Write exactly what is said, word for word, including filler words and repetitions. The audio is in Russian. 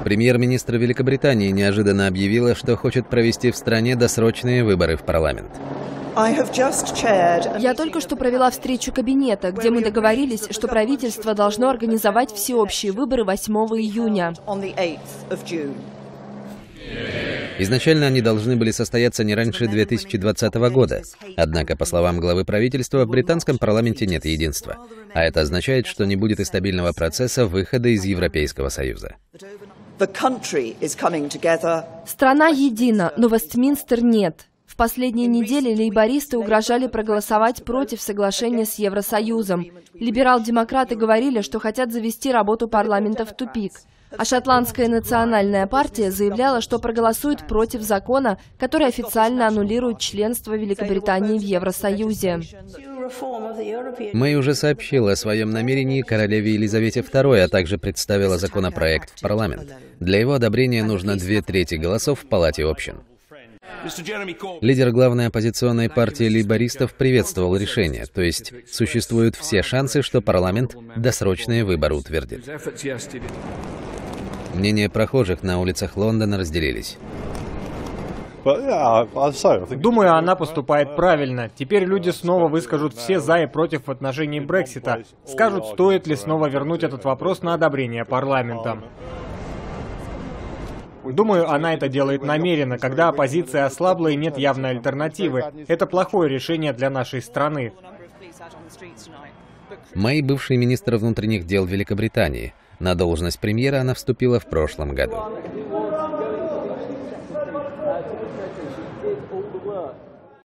Премьер-министр Великобритании неожиданно объявила, что хочет провести в стране досрочные выборы в парламент. Я только что провела встречу кабинета, где мы договорились, что правительство должно организовать всеобщие выборы восьмого июня. Изначально они должны были состояться не раньше две тысячи двадцатого года. Однако, по словам главы правительства, в британском парламенте нет единства. А это означает, что не будет и стабильного процесса выхода из Европейского Союза. Страна едина, но Вестминстер нет. В последние недели лейбористы угрожали проголосовать против соглашения с Евросоюзом. Либерал-демократы говорили, что хотят завести работу парламента в тупик. А Шотландская национальная партия заявляла, что проголосует против закона, который официально аннулирует членство Великобритании в Евросоюзе. Мэй уже сообщила о своем намерении королеве Елизавете второй, а также представила законопроект в парламент. Для его одобрения нужно две трети голосов в Палате общин. Лидер главной оппозиционной партии лейбористов приветствовал решение, то есть существуют все шансы, что парламент досрочные выборы утвердит. Мнения прохожих на улицах Лондона разделились. Думаю, она поступает правильно. Теперь люди снова выскажут все за и против в отношении Брексита. Скажут, стоит ли снова вернуть этот вопрос на одобрение парламентом. Думаю, она это делает намеренно, когда оппозиция ослабла и нет явной альтернативы. Это плохое решение для нашей страны. Мэй, бывший министр внутренних дел Великобритании. На должность премьера она вступила в прошлом году.